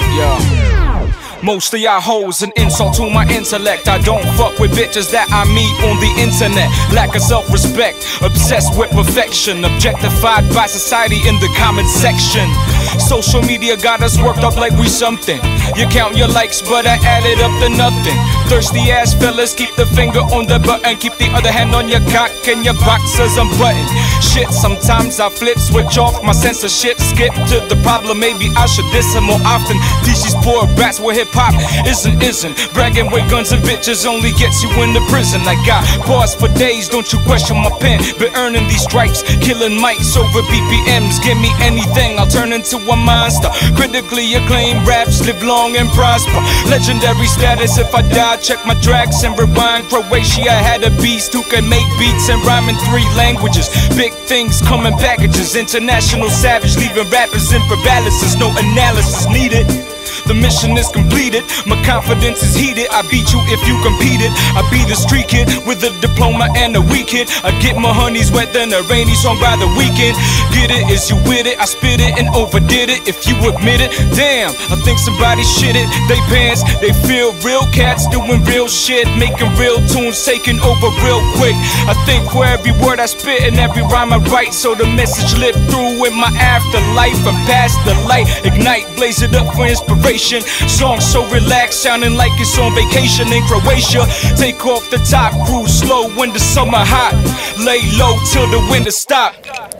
Yeah. Mostly I hoes an insult to my intellect. I don't fuck with bitches that I meet on the internet. Lack of self-respect, obsessed with perfection, objectified by society in the comment section. Social media got us worked up like we something. You count your likes, but I added up to nothing. Thirsty ass fellas, keep the finger on the button, keep the other hand on your cock and your boxers unbuttoned. Shit, sometimes I flip, switch off my censorship, skip to the problem. Maybe I should diss them more often. Teach these poor brats what hip-hop isn't. Bragging with guns and bitches only gets you into prison. I got bars for days, don't you question my pen. Been earning these stripes, killing mics over BPMs. Give me anything, I'll turn into a monster. Critically acclaimed raps, live long and prosper. Legendary status, if I die, check my tracks and rewind. Croatia had a beast who can make beats and rhyme in 3 languages. Big things come in packages, international savage, leaving rappers in paralysis. No analysis needed. The mission is completed, my confidence is heated. I beat you if you competed. I be the street kid with a diploma and a weak kid. I get my honeys wet than a rainy song by the weekend. Get it, is you with it? I spit it and overdid it. If you admit it, damn, I think somebody shit it. They pants, they feel real cats doing real shit, making real tunes, taking over real quick. I think for every word I spit and every rhyme I write, so the message live through in my afterlife. I'm past the light, ignite, blaze it up for inspiration. Song so relaxed, sounding like it's on vacation in Croatia. Take off the top, cruise slow when the summer hot. Lay low till the winter stop.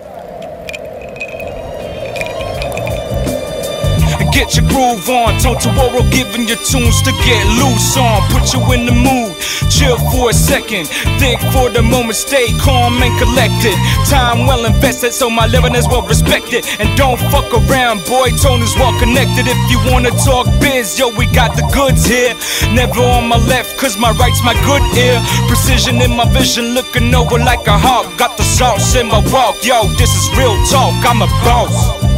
Get your groove on, Tuoro giving you tunes to get loose on. Put you in the mood, chill for a second, think for the moment, stay calm and collected. Time well invested, so my living is well respected. And don't fuck around, boy, tone is well connected. If you wanna talk biz, yo, we got the goods here. Never on my left, cause my right's my good ear. Precision in my vision, looking over like a hawk. Got the sauce in my walk, yo, this is real talk, I'm a boss.